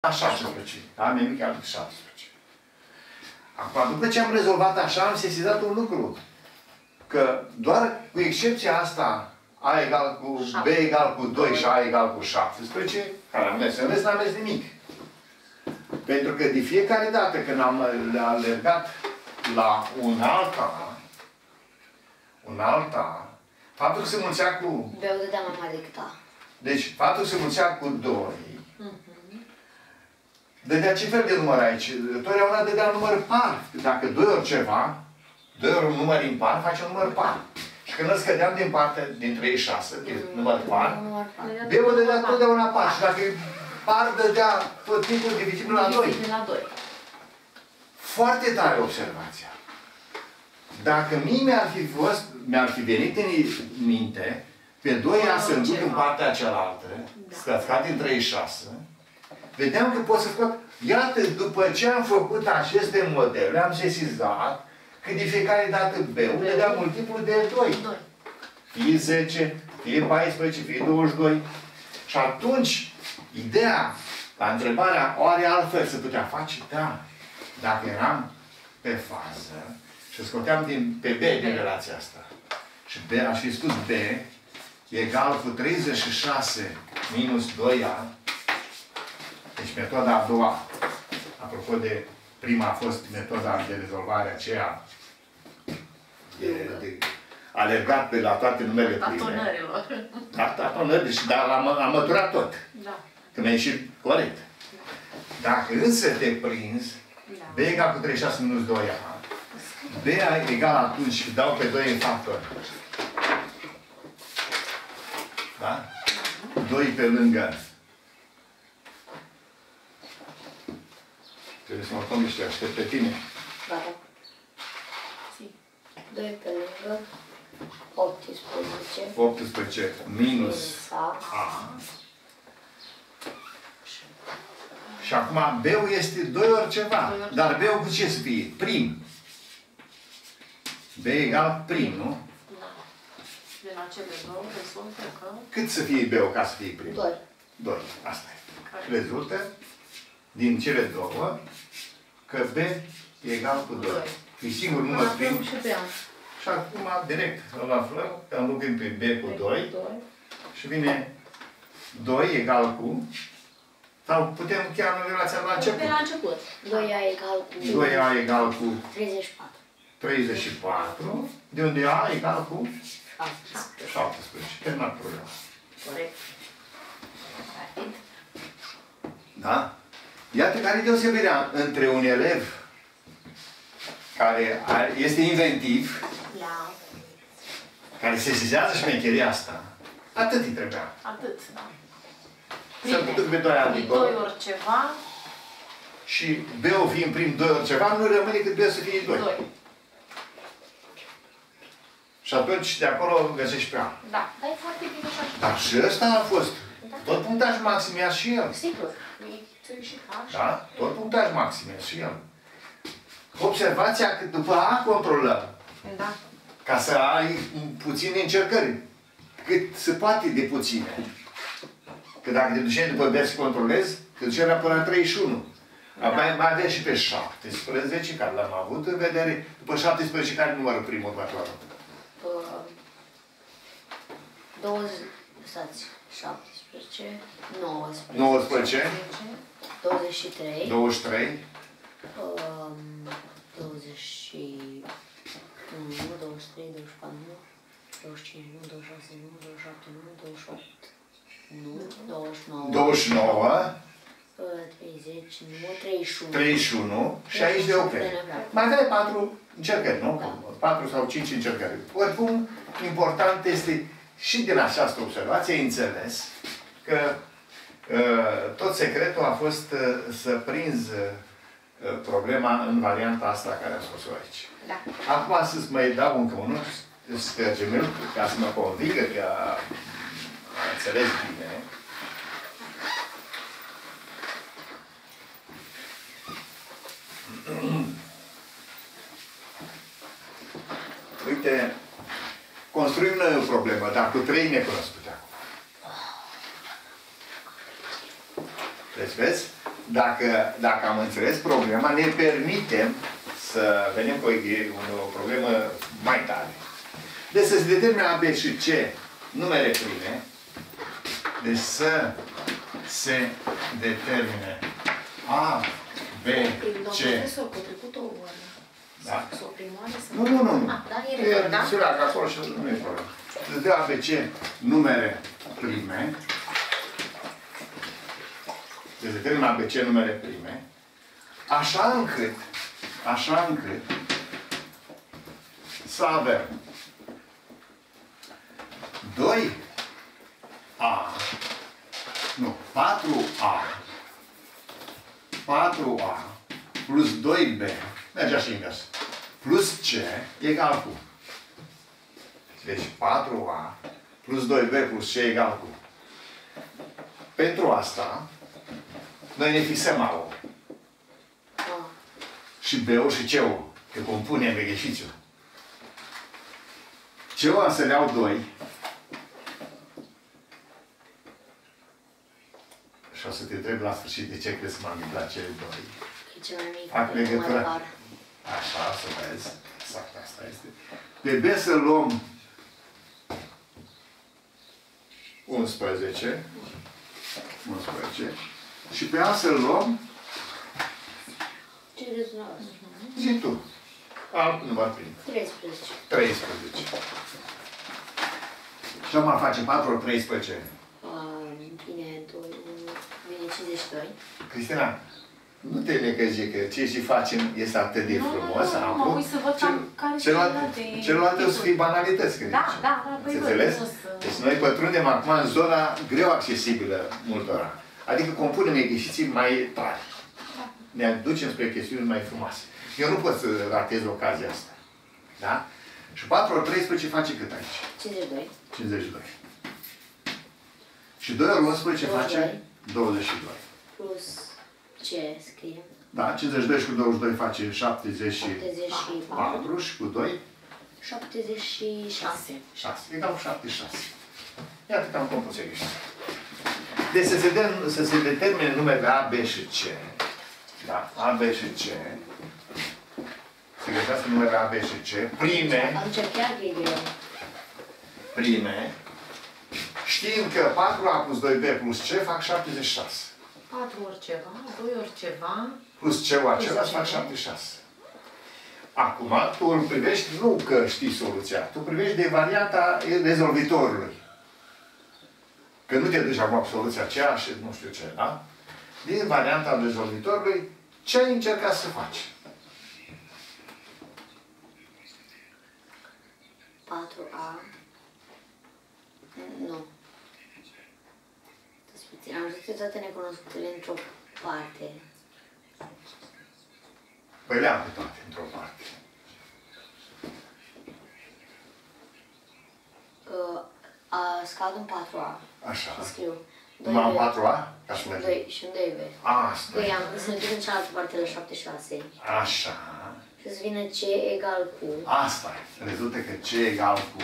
17. A mai mic altul 17. Acum, după ce am rezolvat așa, am sesizat un lucru. Că doar cu excepția asta, A egal cu B egal cu 2 și A egal cu 17, care am mers în rest, n-am mers nimic. Pentru că de fiecare dată când am alergat la un alta, faptul că se mulțea cu... B-ul dădea mai mare decât A. Deci, faptul că se mulțea cu 2, dădea ce fel de număr aici? Totdeauna dădea număr par. Dacă 2 ori ceva, 2 ori un număr impar, face un număr par. Și când îl scădeam din partea, din 36, din număr par, B-ul dădea totdeauna par. Și dacă par, dădea tot timpul divizibil la 2. Foarte tare observația. Dacă mie mi-ar fi venit în minte, pe 2A să îmi duc în partea cealaltă, scăscat din 36, vedeam că pot să fac. Iată, după ce am făcut aceste modele, am sesizat că de fiecare dată B-ul dădea multiplu de 2. Fie 10, fie 14, fie 22. Și atunci, ideea, la întrebarea, oare altfel se putea face? Da. Dacă eram pe fază și scoteam pe B din relația asta. Și B, aș fi spus B egal cu 36 minus 2A. Deci metoda a doua, apropo de prima a fost metoda de rezolvare aceea de alergat pe la toate numerele prime. Da, tatonări, dar am măturat tot. Da. Că mi-a ieșit corect. Da. Dacă însă te prinzi, B egal cu 36 minus 2A, B egal atunci, dau pe 2 în factor. Da? 2 pe lângă. Trebuie să mă pun niște, aștept pe tine. Da. 2 pe lângă 18. 18 minus A. Și acum B-ul este 2 ori ceva. Dar B-ul cu ce să fie? Prim. B egal prim, nu? Da. Din acele două rezultă că... Cât să fie B-ul ca să fie prim? 2. 2. Asta e. Rezultă din cele două că B e egal cu 2. E singur număr prim. Și acum, direct, îl aflăm, că înlocuim pe B cu 2. Și vine 2 egal cu... Sau putem chiar în relația la început. De la început. 2A egal cu... 2A egal cu... 34. 34. De unde A egal cu... 17. Terminat problema. Corect. Da? Iată care e deosebirea între un elev care este inventiv, care sesizează șmecheria asta. Atât îi trebuia. Atât, da. Să-l putem pe 2 ani dincolo. 2 ori ceva. Și B-ul fiind prim 2 ori ceva, nu rămâne cât B să fie 2. Și atunci de acolo găsești pe A. Da, dar e foarte bine și așa. Dar și ăsta a fost. Tot punctaj maxim ia și el. Sigur. Și așa. Da? Tot punctaj maxim ia și el. Observația că după A controlăm. Da. Ca să ai puține încercări. Cât se poate de puține. Că dacă te duceai după B să controlezi, te duceai până la 31. Da. Mai avea și pe 17, care l-am avut în vedere. După 17, care numărul primul următorul? 20, stați, 17, 19. 19. 23. 23. 21, 23, 24, 25, 26, 27, 28, 29. 29. 30, 31. 31. Și aici de oprire. Mai aveai 4 încercări, nu? 4 sau 5 încercări. Oricum, important este și din această observație înțeles că tot secretul a fost să prinzi problema în varianta asta care am spus-o aici. Da. Acum să-ți mai dau încă unul, scărgemel, ca să mă convingă că a înțeles bine. Uite, construim noi o problemă, dar cu 3 necunoscute acum. Deci, vezi? dacă am înțeles problema, ne permitem să venim cu o problemă mai tare. Deci să se determine A, B și C numere prime. Deci să se determine A, B, C. Profesor, că a trecut o oră. Da. S-o primoare să... Nu. Da, e regulă, da? Se leagă acolo și nu e problemă. Deci de A, B, C numere prime. Deci determină A, B, C numere prime. Așa încât să avem 4A plus 2B, mergea și invers, plus C egal cu. Deci 4A plus 2B plus C egal cu. Pentru asta, noi ne fixăm A-ul. Și B-ul și C-ul, că compunem exercițiul. C-ul să le iau 2. Și o să te întreb la sfârșit de ce crezi că m-am gândit cele 2. E cel mai mic. Fac legătura. Așa, să vezi. Exact asta este. Pe B să luăm 11. Și pe A să luăm... Ce rezultă? Zi tu. Alt număr prim. 13. Și acum facem 4 ori 13. Vine 2, vine 52. Cristina, nu te necăji că ce și facem este atât de frumos. Nu, mă uit să văd care sunt celelalte o să fie banalități. Da, păi înțeles? Deci noi pătrundem acum în zona greu accesibilă multora. Adică compunem exerciții mai tari. Ne aducem spre chestiuni mai frumoase. Eu nu pot să ratez ocazia asta. Da? Și 4 ori 13 face cât aici? 52. Și 2 ori 11 face 22. Plus ce scriem? Da, 52 și cu 22 face 74 și cu 2? 76. 6. Egal cu 76. Iată că am compus aici. Deci să se determine numele A, B și C. Da, A, B și C. Se găsească numele A, B și C. Prime. Atunci chiar e greu. Prime. Știm că 4A plus 2B plus C fac 76. 4 ori ceva, 2 ori ceva... Plus C-ul acela fac 76. Acum, tu îl privești, nu că știi soluția, tu privești de varianta rezolvitorului. Că nu te duci acum cu soluția aceea și nu știu ce, da? Din varianta rezolvitorului, ce ai încercat să faci? 4A. Nu. Am zis toate necunoscutele într-o parte. Păi le-am pe toate într-o parte. Scad un 4A. Așa. Și scriu. Numai am 4A? Ca să mergem. Și un 2B. Asta. Păi am să duc în cealaltă parte la 76. Așa. Și să vină C egal cu... Asta e. Rezultă că C egal cu...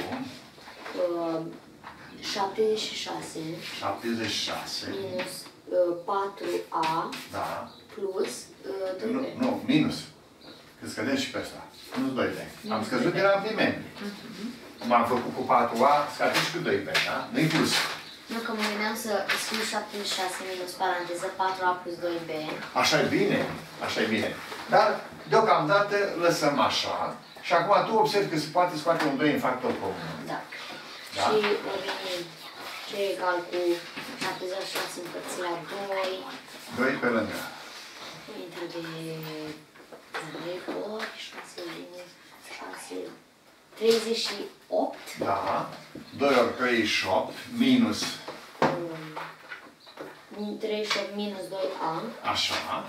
76. 76. Minus 4A. Da. Plus 2B. Nu, minus. Că scădem și pe asta. Minus 2B. Am scăzut de la membri. M-am făcut cu 4A, scădem și cu 2B, da? Nu-i plus. Nu, că mă gândeam să scriu 76 minus paranteză 4A plus 2B. Așa e bine. Așa e bine. Dar, deocamdată, lăsăm așa. Și acum tu observi că se poate scoate un 2 în factor comun. Da. Da? Și o vine C egal cu 76 împărțit la 2. 2 pe lângă. Intră de 3 ori, 6 minus 6, 38. Da. 2 ori 38 minus. 38 minus 2A. Așa.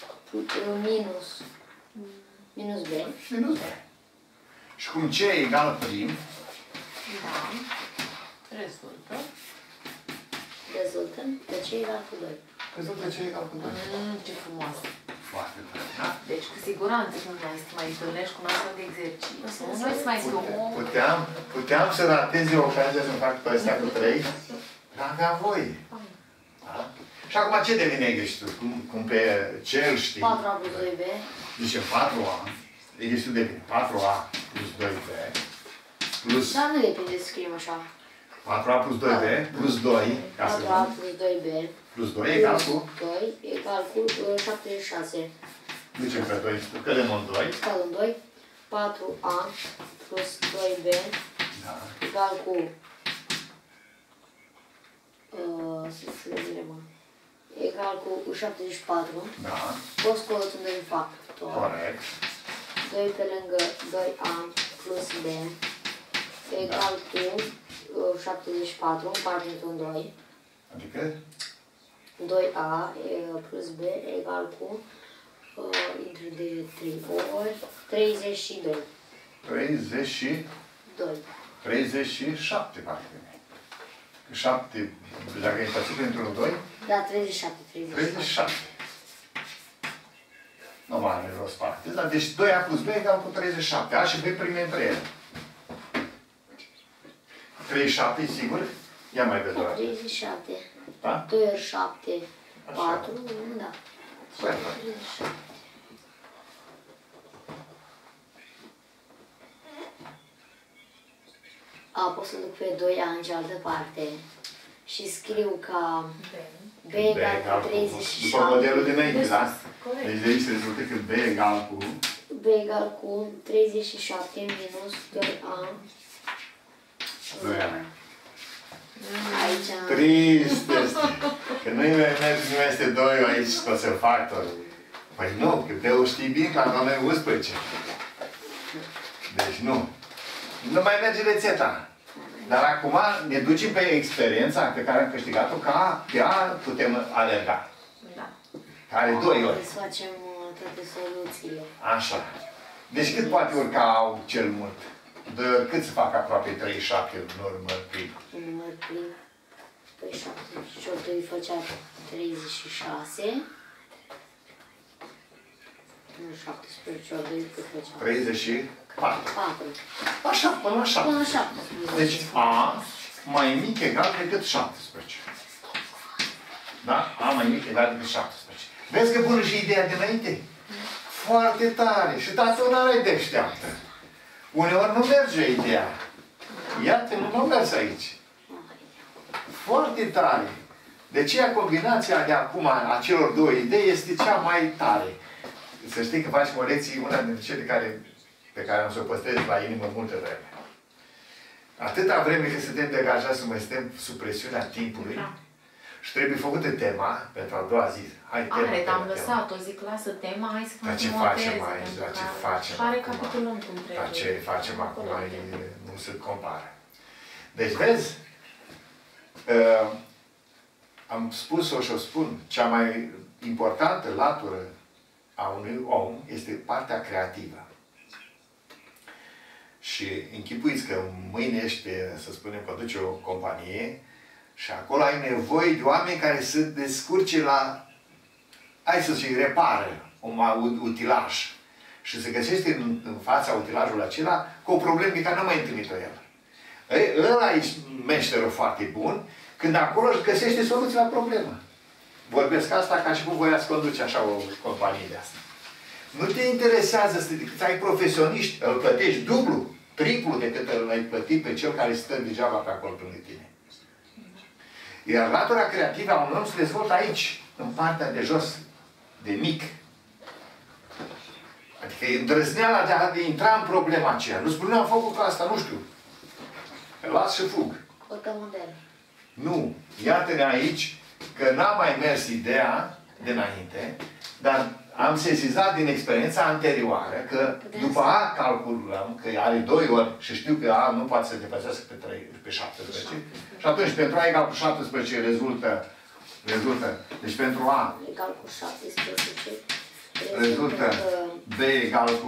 Minus B. Minus B. Și cum C e egal prim. Da. Rezultă. Rezultă că C egal cu 2. Rezultă C egal cu 2. Ce frumos. Foarte tare, da? Deci, cu siguranță, când mai întâlnești cu un astfel de exercițiu, nu îți mai spun. Puteam să rateze ocazia să fac pe astea cu 3, dar avea voie. Da? Și acum ce devine greșitul? Cum pe ce îl știi? 4A plus 2B. Zice 4A. Greșitul devine 4A plus 2B. Plus Dar nu depinde să scriem așa. 4A plus 2B plus 2. Ca să 4A plus 2B. Plus 2 egal cu? 2 egal cu 76. Ducem pe 2. Cădem în 2. Scad în 2. 4A plus 2B Da. egal cu să scriem, mă. Egal cu 74. Da. O scoțând în factor. Corect. 2 pe lângă 2A plus B egal cu 74 împart într-un 2. Adică? 2A plus B egal cu intru de 3 ori 32. 37 parcă. 7, dacă e împărțit pentru 2? Da, 37. 37. Nu mai are rost parte. Da, deci 2A plus B egal cu 37. A și B prime între ele. 37, sigur? Ia mai vedem. 37. Da? 2 ori 7, 4, da. Perfect. 37. A, pot să duc pe 2A în cealaltă parte și scriu ca B egal cu 37. După modelul dinainte, da? Corect. Deci de aici se rezultă că B egal cu... B egal cu 37 minus 2A. 2A. Aici... Trist este. Că nu mai este 2 aici tot să factor. Păi nu, că B-ul știi bine că la noi 11. Deci nu. Nu mai merge rețeta. Dar acum ne ducem pe experiența pe care am câștigat-o, ca pe A putem alerga. Da. Care 2 ori. Să facem toate soluțiile. Așa. Deci cât poate urca au cel mult? 2 ori cât să facă aproape 37 în urmă plin? Un număr plin. Păi 78 îi făcea 36. Nu 17 ori 2 cât făcea? 34. 4. Așa, până la 7. Până la 17. Deci A mai mic egal decât 17. Da? A mai mic egal decât 17. Vezi că bună și ideea dinainte? Foarte tare. Și totdeauna e deșteaptă. Uneori nu merge ideea. Iată, nu merge aici. Foarte tare. De aceea combinația de acum a celor două idei este cea mai tare. Să știi că facem o lecție, una dintre cele pe care am să o păstrez la inimă multă vreme. Atâta vreme că suntem degajați să mai stăm sub presiunea timpului, da. Și trebuie făcută tema pentru a doua zi. Hai, tema, am lăsat-o, zic, lasă tema, hai să facem o teză. Dar ce facem acum? Recapitulăm cum trebuie. Dar ce facem acum nu se compară. Deci, vezi, am spus-o și o spun, cea mai importantă latură a unui om este partea creativă. Și închipuiți că mâine ești, să spunem, conduci o companie și acolo ai nevoie de oameni care să descurce la, hai să zic, repară un utilaj. Și se găsește în fața utilajului acela cu o problemă care nu mai întâlnit-o el. Ăla e meșterul foarte bun când acolo își găsește soluții la problemă. Vorbesc asta ca și cum voiați conduce așa o companie de asta. Nu te interesează să ai profesioniști, îl plătești dublu, triplu decât îl ai plătit pe cel care stă degeaba pe acolo lângă tine. Iar latura creativă a unui om se dezvoltă aici, în partea de jos, de mic. Adică e îndrăzneala de a intra în problema aceea. Nu spune, am făcut ca asta, nu știu. Las și fug. Nu. Iată-ne aici că n-a mai mers ideea dinainte, dar am sesizat din experiența anterioară că după A calculăm că are 2 ori și știu că A nu poate să depășească pe 17. Și atunci pentru A egal cu 17 rezultă. Deci pentru A egal cu 17 rezultă B egal cu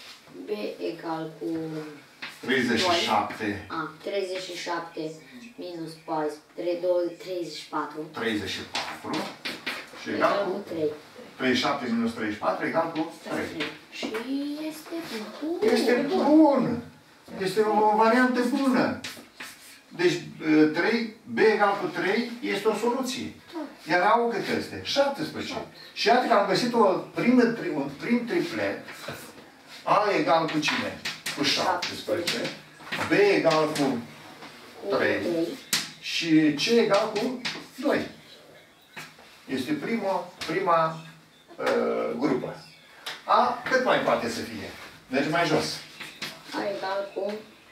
37. 37 minus 34. 34. Și egal cu 3. 37 minus 34 egal cu 3. Și este bun. Este bun! Este o variantă bună. Deci 3, B egal cu 3 este o soluție. Iar A-ul cât este? 17. Și iată că am găsit un prim triplet. A egal cu cine? Cu 17. B egal cu 3. Și C egal cu 2. Este prima grupă. A cât mai poate să fie? Merge mai jos. A egal cu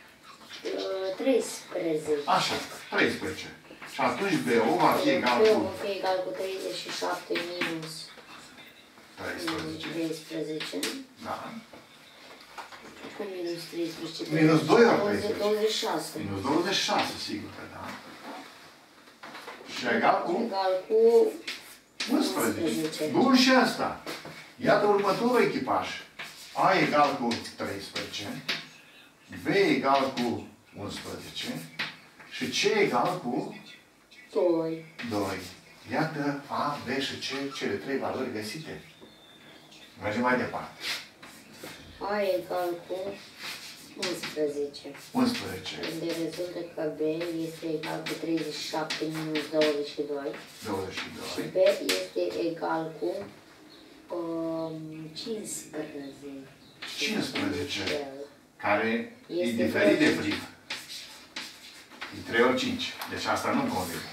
13. Așa, 13. Și atunci B-ul va fi egal cu... B-ul va fi egal cu 37 minus 13. Da. Cu minus 13. Minus 2 ori 13. 26. Minus 26, sigur că da. Și egal cu? Egal cu 11. Bun și asta. Iată următorul echipaj. A egal cu 13. B egal cu 11. Și C egal cu 2. 2. Iată A, B și C, cele 3 valori găsite. Mergem mai departe. A egal cu 11. 11. Unde rezultă că B este egal cu 37 minus 22. 22. Și B este egal cu 15. 15. Care e diferit de prim. E 3 ori 5. Deci asta nu convine.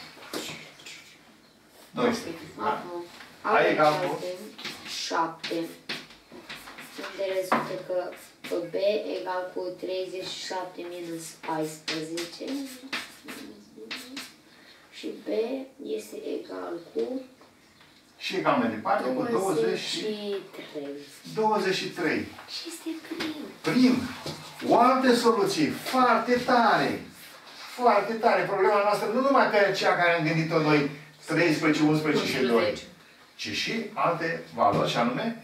12. Da? A egal cu 7. Unde rezultă că B egal cu 37 minus 14. Și B este egal cu Și egal mai departe cu 23. 23. Și este prim. Prim. O altă soluție. Foarte tare. Foarte tare. Problema noastră nu numai pe cea care am gândit-o noi, 13, 11 și 2, ci și alte valori, și anume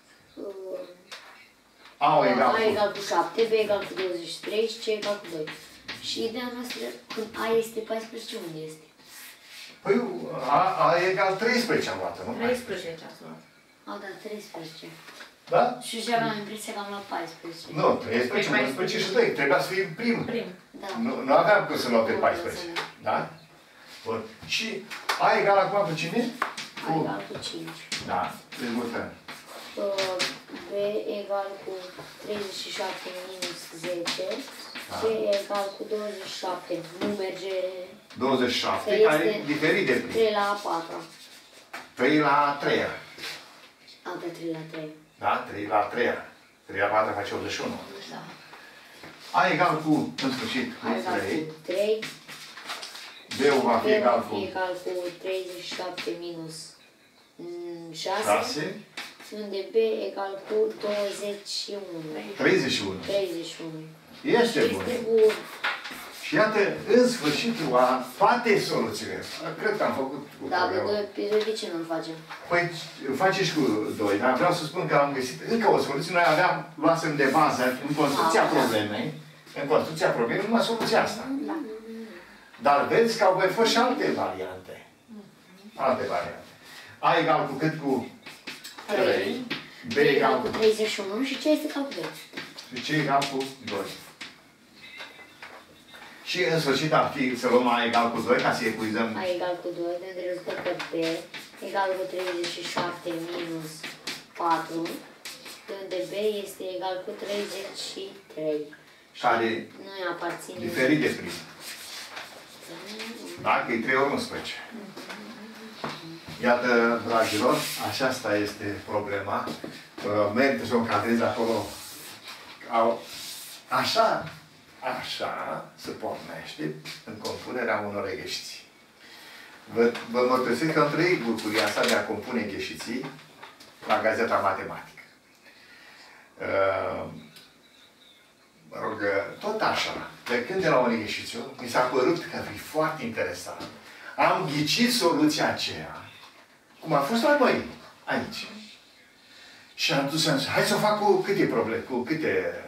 A egal cu 7, B egal cu 23 și C egal cu 2. Și ideea noastră, când A este 14, unde este? Păi A egal 13 am luat, nu? 13 ați luat. A, da, 13. Da? Și și aveam impresia că am luat 14. Nu, 13, 11 și 2. Trebuia să fie prim. Da. Nu aveam cum să luăm pe 14. Da? Bun. Și A egal acum cu cine? A egal cu 5. Da, dezvoltăm. B egal cu 37 minus 10. Da. C egal cu 27. Nu merge 27, Că care e este diferit de prim. 3 la a 4. 3 la 3. A, da, 3 la 3. Da? 3 la 3. 3 la 4 face 81. Da. A egal cu, în sfârșit, cu A egal 3. cu 3. B-ul va fi egal cu 37 minus 6. 6. Unde B egal cu 21. 31. 31. Este bun. Este bun. Și iată, în sfârșit, toate soluțiile. Cred că am făcut cu Da, problema. de ce nu-l facem? Păi, face și cu 2, dar vreau să spun că am găsit încă o soluție. Noi luasem de bază, în construcția problemei, numai soluția asta. Da. Dar vezi că au mai fost și alte variante. Alte variante. A egal cu cât? Cu 3. B egal cu 31 și ce este egal cu 2? și C egal cu 2. Și în sfârșit ar fi să luăm A egal cu 2 ca să epuizăm. A egal cu 2, de unde rezultă că B egal cu 37 minus 4, de unde B este egal cu 33. Care nu îi aparține. diferit de prim. Da? Că e 3 ori 11. Iată, dragilor, aceasta este problema. Merită să o încadrez acolo. Așa se pornește în compunerea unor gheșiții. Vă mărturisesc că am trăit bucuria asta de a compune gheșiții la Gazeta Matematică. Mă rog, tot așa, plecând de la un exercițiu, mi s-a părut că e foarte interesant. Am ghicit soluția aceea, cum a fost la noi, aici. Și am dus, hai să o fac cu câte probleme, cu câte...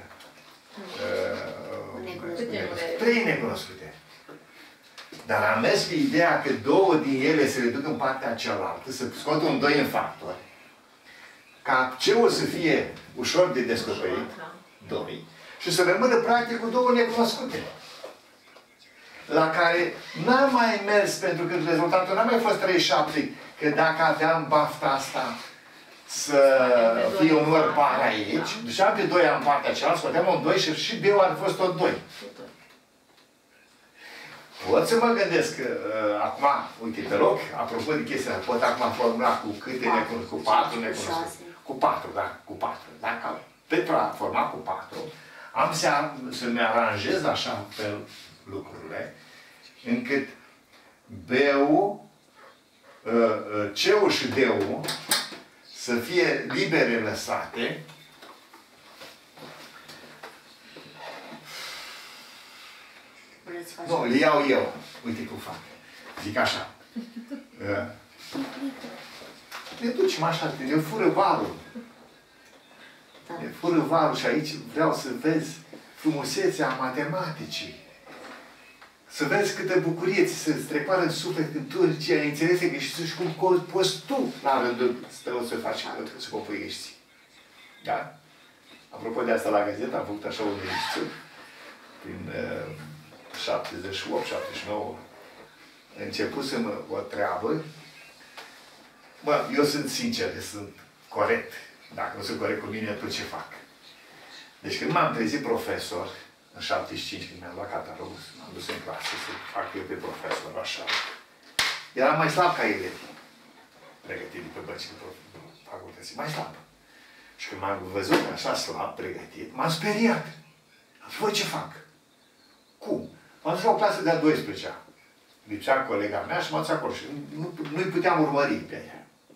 Trei necunoscute. Dar am mers pe ideea că 2 din ele se reduc în partea cealaltă, să scot un 2 în factor, ca C-ul să fie ușor de descoperit, 2, și să rămână practic cu 2 necunoscute. la care n-am mai mers pentru că rezultatul n-a mai fost 37, că dacă aveam bafta asta să fie un număr par aici, duceam pe 2 în partea cealaltă, scoteam un 2 și B-ul ar fi fost tot 2. Pot să mă gândesc că acum, uite, pe loc, apropo de chestia, pot acum formula cu câte necunoscut, cu 4 necunoscut. Cu 4, da, cu 4. Dacă pentru a forma cu 4, am să-mi aranjez așa pe lucrurile, încât B-ul, C-ul și D-ul să fie libere lăsate. Nu, le iau eu. Uite cum fac. Zic așa. Ne ducem așa, ne fură valul. Ne fură valul și aici vreau să vezi frumusețea matematicii. Să vezi câtă bucurie ți se strecoară în suflet când tu ai înțeles că ești și cum poți tu la rândul tău să faci, să compui ești. Da? Apropo de asta la gazetă, am făcut așa un exercițiu prin 78, 79. Începusem o treabă. Bă, eu sunt sincer, sunt corect. Dacă nu sunt corect cu mine, atunci ce fac? Deci când m-am trezit profesor, în 75, când mi-am luat catalogul, m-am dus în clasă să fac eu pe profesor, așa. Eram mai slab ca elevii, pregătit pe băcile facultății, mai slab. Și când m-am văzut așa slab, pregătit, m-am speriat. Am zis, voi ce fac? Cum? M-am dus la o clasă de-a 12-a. Lipsea colega mea și m-am dus acolo și nu-i puteam urmări pe ea.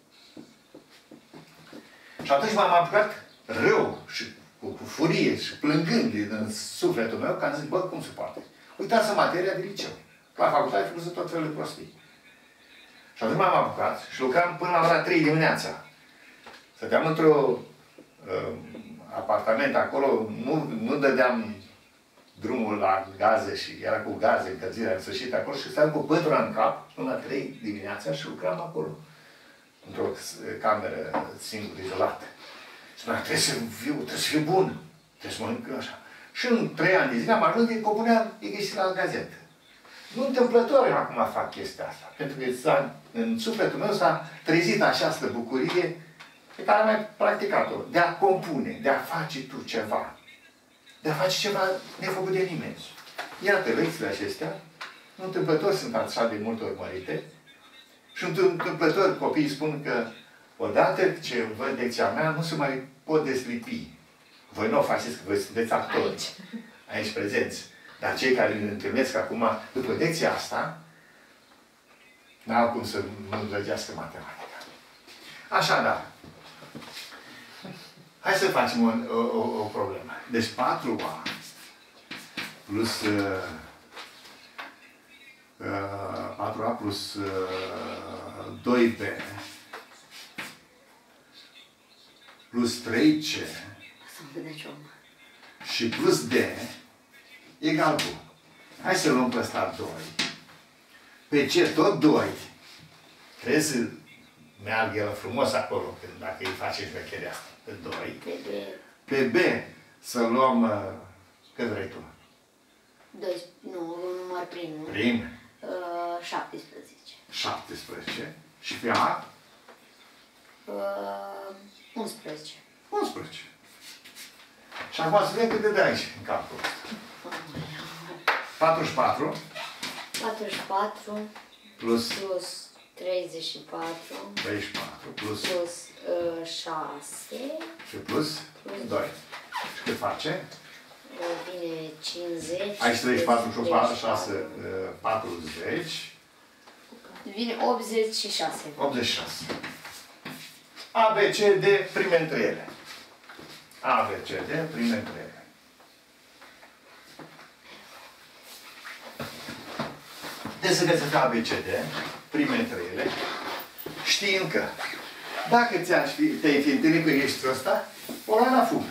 Și atunci m-am apucat rău și cu furie și plângând în sufletul meu, că am zis, bă, cum se poate? Uitați-vă materia de liceu. La facultate făcut tot felul de prostii. Și atunci m-am apucat și lucram până la ora 3 dimineața. Stăteam într-o apartament acolo, nu dădeam drumul la gaze și era cu gaze, încălzirea în sfârșit acolo și stăteam cu pătura în cap până la 3 dimineața și lucram acolo. Într-o cameră singură, izolată. Spunea, trebuie să fiu bun. Trebuie să mănânc așa. Și în 3 ani de zile am ajuns de compuneam găsit la gazetă. Nu întâmplător acum fac chestia asta. Pentru că în sufletul meu s-a trezit această bucurie pe care am mai practicat-o. De a compune, de a face tu ceva. De a face ceva nefăcut de nimeni. Iată, lecțiile acestea, nu întâmplător sunt așa de multe urmărite. Și întâmplător copiii spun că odată ce văd lecția mea, nu se mai pot deslipi. Voi nu o faceți, că voi sunteți actori. Aici prezenți. Dar cei care îl întâlnesc acum, după lecția asta, n-au cum să nu îndrăgească matematica. Așadar, hai să facem o problemă. Deci 4A plus 4A plus 2B plus 3C și plus D egal cu. Hai să luăm pe ăsta 2. Pe C tot 2. Trebuie să meargă el frumos acolo, dacă îi face șmecherea asta. Pe 2. Pe B să luăm, cât vrei tu? 2, nu, un număr prim, nu? Prim. 17. 17. Și pe A? 11. 11. Și acum să vedem cât de aici, în capul ăsta. 44. 44 plus 34. 34 plus 6. și plus 2. Și cât face? Vine 50. Aici 34 și 6, 40. Vine 86. 86. A, B, C, D, prime între ele. A, B, C, D, prime între ele. Deci să găsești A, B, C, D, prime între ele, știind că dacă te-ai fi întâlnit cu ieșitul ăsta, o lua la fugă.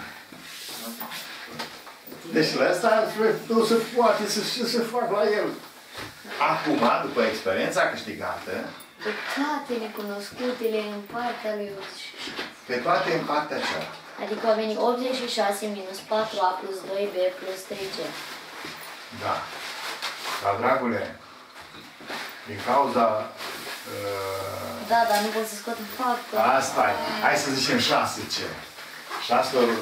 Deci la ăsta nu se poate să fac la el. Acum, după experiența câștigată, pe toate necunoscutele în partea lui 86. pe toate în partea cealaltă. Adică a venit 86 minus 4A plus 2B plus 3C. Da. Dar, dragule, din cauza... Da, dar nu pot să scot în factor. Asta e. Hai să zicem 6C. 6 ori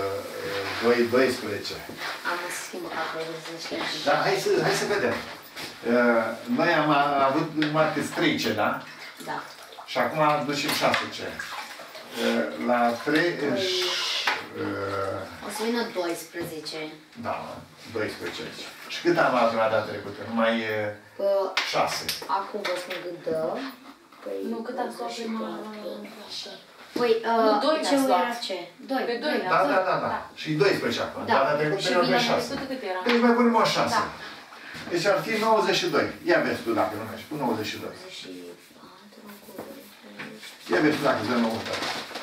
12. Am să schimbă calculul, să știu. Da, hai să vedem. Noi am avut numai câți 3C, da? Da. Și acum ducem 6C. La 3... O să vină 12. Da, 12. Și cât am avut data trecută? Numai 6. Acum vă spun cât dă. Păi, Nu, cât am luat prima... Păi, ce era ce? 2. Pe 2 Da. Și 12 acum. Da. Data trecută Și era bine, 6. cât era? Deci mai punem o 6. Da. Deci ar fi 92. Ia vezi tu dacă nu mergi. Cu 92. 24 cu... Ia vezi tu dacă îți dă 92.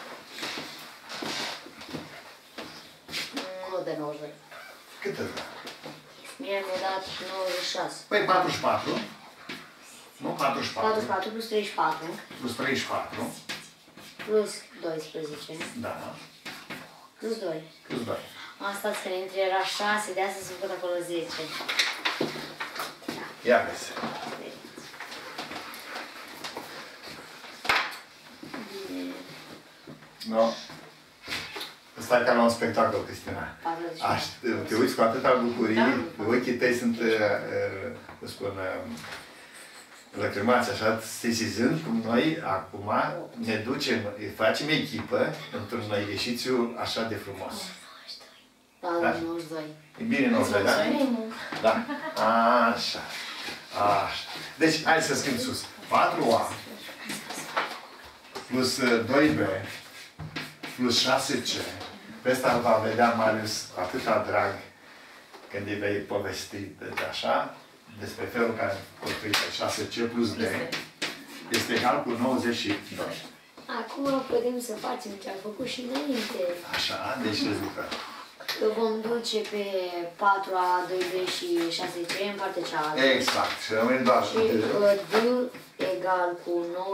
Nu de 92. Cât îți dă? Mie mi-a dat 96. Păi 44. Nu? 44. 44 plus 34 Plus 34. plus 12 Da. plus 2. Plus 2. Asta că între era 6, de asta s-a făcut acolo 10. Ia vezi. Bine. Nu? Stai ca la un spectacol, Cristina. 40. Te uiți cu atâta bucurie, ochii tăi sunt, cum spun, lăcrimați așa, sesizând cum noi acum ne ducem, facem echipă într-un exercițiu așa de frumos. Da, 92. E bine 92, da? Da. Așa. Așa. Deci, hai să schimb sus. 4A plus 2B plus 6C. Pe asta îl va vedea Marius cu atâta drag când îi vei povesti de așa, despre felul în care construiește 6C plus D este egal cu 92. Acum putem să facem ce am făcut și înainte. Așa, deci rezultat. Vom duce pe 4A, 2B și 6C în partea cealaltă. Exact. Și rămâne doar Și D egal cu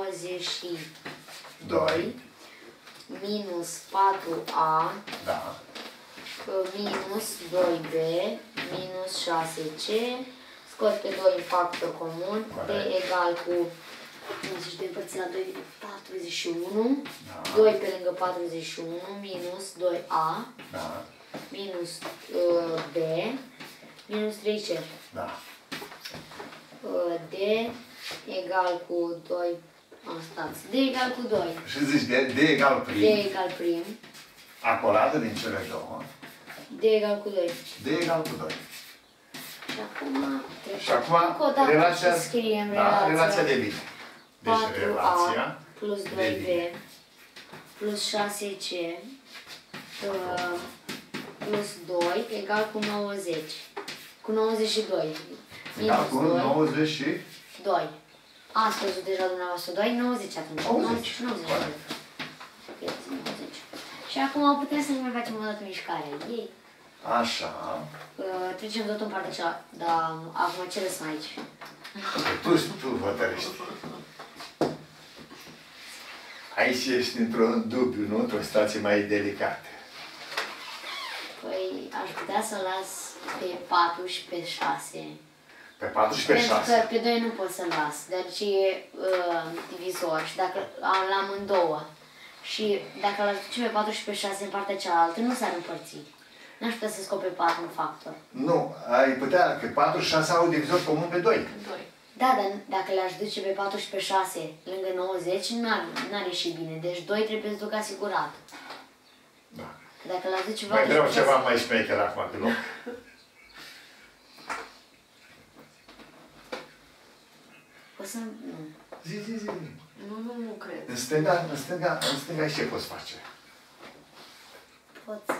92 minus 4A da. minus 2B minus 6C. Scot pe 2 în factor comun. D egal cu 92 împărțit la 2, 41. Da. 2 pe lângă 41 minus 2A Da. minus B minus 3C. Da. D egal cu 2. Stați. D egal cu 2. Și zici D egal prim. D egal prim. Acoladă din cele două. D egal cu 2. D egal cu 2. Și acum Și acum încă o dată relația, să scriem da, relația. relația de bine. Deci 4A relația plus de 2B bine. plus 6C plus 2 egal cu 90. Cu 92. Egal cu Minus 90 și 2. Ați văzut deja dumneavoastră 2, 90 atunci. 90. 90. Corect. 90. Și acum putem să ne mai facem o dată mișcarea ei. Așa. Trecem tot în partea cealaltă, dar acum ce lăsăm aici? Tu hotărăști. Aici ești într-un dubiu, nu? Într-o situație mai delicată. Păi aș putea să las pe 4 și pe 6. Pe 4 și pe 6. Pentru că pe 2 nu pot să-l las, deoarece e divizor și dacă am la amândouă. Și dacă l-aș duce pe 4 și pe 6 în partea cealaltă, nu s-ar împărți. N-aș putea să scot pe 4 în factor. Nu, ai putea, că 4 și 6 au divizor comun pe 2. 2. Da, dar dacă le-aș duce pe 4 și pe 6 lângă 90, n-ar ieși bine. Deci 2 trebuie să duc asigurat. Da. Dacă l-aș duce pe Mai 4 vreau și pe ceva 6... mai șmecher acum pe loc. O să... Nu. Zi. Nu cred. În stânga ce poți face? Pot să...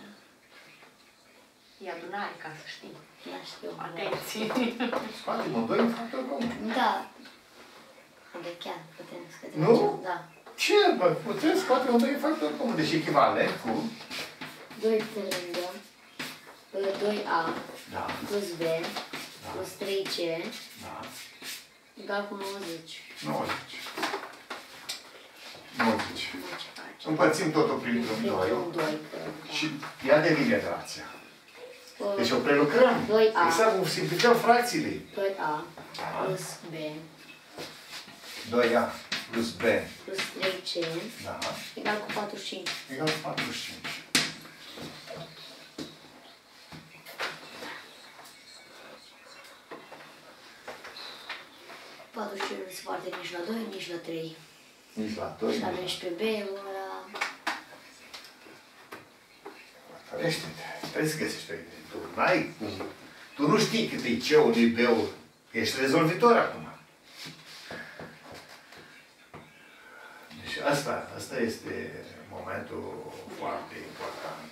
E adunare, ca să știi. Ia știu. Atenție. Scoatem un 2 în factor comun. Da. De chiar putem scădea. Nu? Da. Ce? Bă, putem scoate un 2 în factor comun. Deci echivalent cu... 2 pe lângă 2A Da. plus B plus 3C Da. egal cu 90. 90. Nu ce face. Împărțim totul printr-un 2 Un 2. și ea devine relația. Deci o prelucrăm. 2A. Exact cum simplificăm fracțiile. 2A Da. plus B 2A plus B. plus 3C Da. egal cu 45. Egal cu 45. Nu se poate nici la 2, nici la 3. Nici la 2. Și avem și pe B, ăla... Trebuie să găsești pe tu. N-ai cum. Tu nu știi cât e C-ul, nu-i B-ul. Ești rezolvitor acum. Deci asta este momentul foarte important.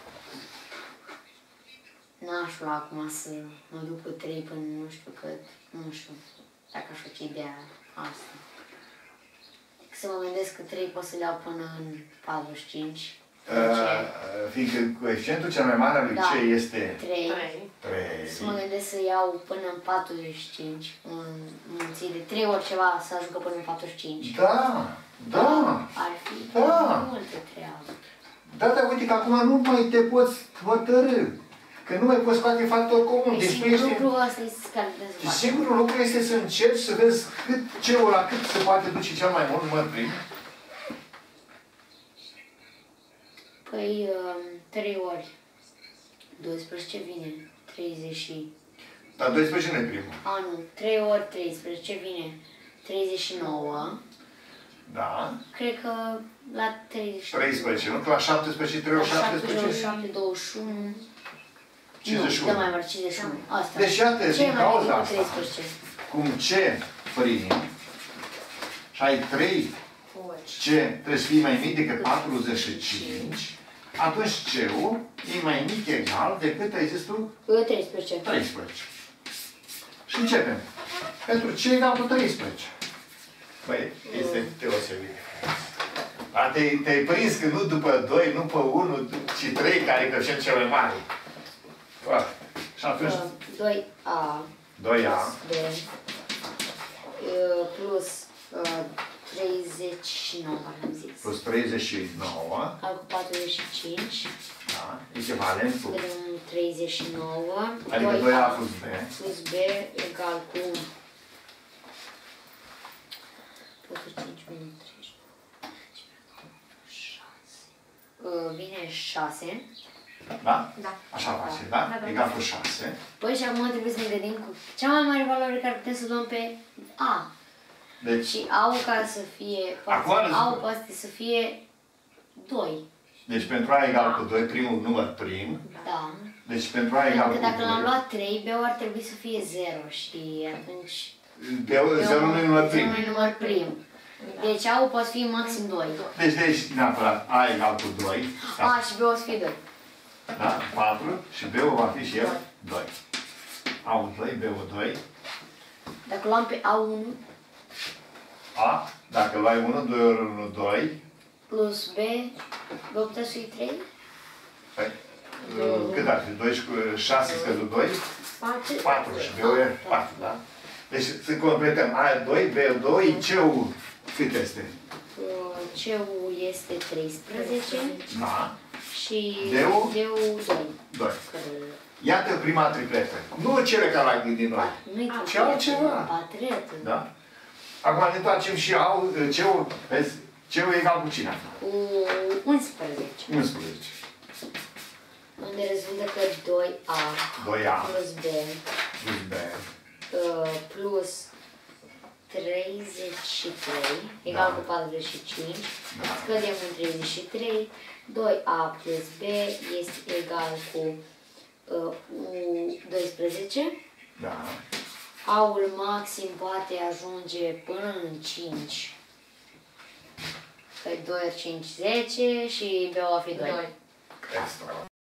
N-aș lua acum să mă duc cu 3 până nu știu cât, nu știu, dacă aș face ideea asta. Să mă gândesc că 3 pot să le iau până în 45. Fiindcă coeficientul cel mai mare al lui C este 3. 3. Să mă gândesc să iau până în 45, înmulțit de 3 ori ceva să ajungă până în 45. Da, da. Ar fi Da. multă treabă. Da, dar uite că acum nu mai te poți hotărâ. Că nu mai poți scoate factor comun. Deci tu ești... Lucrul ăsta este care Și singurul lucru este să încerci să vezi C-ul la cât se poate duce cel mai mult, număr prim. Păi 3 ori 12 vine 30 și... Dar 12 nu e primul. A, nu. 3 ori 13 vine 39. Da. Cred că la 30... 13, nu? Că la 17, 3 ori 17? 7, 21... 51. Nu, dă mai mult, 51. Asta. Deci iată, Ce din mai cauza mic cu asta, 13? cum C prim și ai 3 C trebuie să fie mai mic decât 45, atunci C-ul e mai mic egal decât ai zis tu? 13. 13. Și începem. Pentru C egal cu 13. Băi, este deosebit. Dar te-ai prins că nu după 2, nu pe 1, ci 3 care e coeficient cel mai mare. Foarte. Și atunci 2A 2A B plus 39, am zis. plus 39, Al cu 45, da, echivalent cu, vedem 39, adică 2A plus B, plus B egal cu 45 minus 30. Vine 6. da? Da. Așa face, da? Egal cu 6. Păi și acum trebuie să ne gândim cu cea mai mare valoare care putem să luăm pe A. Deci, Și A-ul ca să fie, Acum A-ul poate să fie 2. deci pentru A egal cu 2, primul număr prim. Da. Deci pentru A egal Pentru cu că dacă l-am 2. luat 3, B-ul ar trebui să fie 0 și atunci... 0 nu e număr prim. Nu e număr prim. Deci A-ul poate fi maxim 2. Deci neapărat A egal cu 2. A și B-ul o să fie 2. Da? 4. Și B-ul va fi și el 2. A-ul 2, B-ul 2. Dacă luam pe A1 A, dacă luai 1, 2 ori 1, 2. plus B, B-ul putea să fie 3? Păi, cât ar fi? 2 și cu 6 scăzut 2? 4 și B-ul e 4, da? Deci să completăm. A 2, B 2, C-ul cât este? C-ul este 13 Da. și D-ul? D-ul 2. 2. Iată prima tripletă. Nu cele care l-ai gândit noi. Nu-i Ce altceva. patretă. Da? Acum ne întoarcem și C-ul, vezi? C-ul e egal cu cine? Cu 11. 11. Unde rezultă că 2A 2A plus B plus B. plus 33 egal cu 45. Da. Scădem în 33. 2A plus B este egal cu 12. Da. A-ul maxim poate ajunge până în 5. Că 2 ori 5, 10 și B va fi 2. Extra.